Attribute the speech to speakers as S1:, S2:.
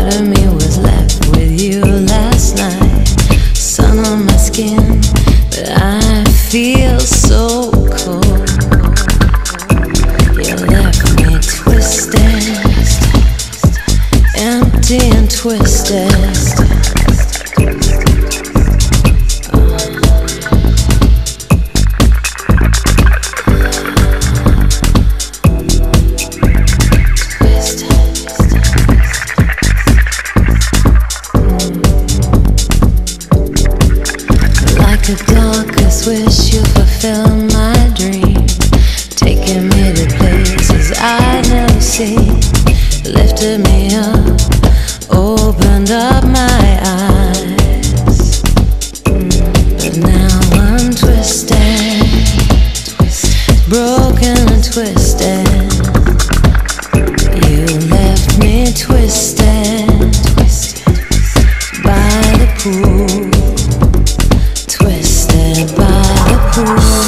S1: part of me was left with you last night. Sun on my skin, but I feel so cold. You left me twisted, empty and twisted. The darkest wish you fulfill my dream, taking me to places I'd never seen, lifted me up, opened up my eyes, but now I'm twisted, broken and twisted. You left me twisted by the pool. Twisted by the pool.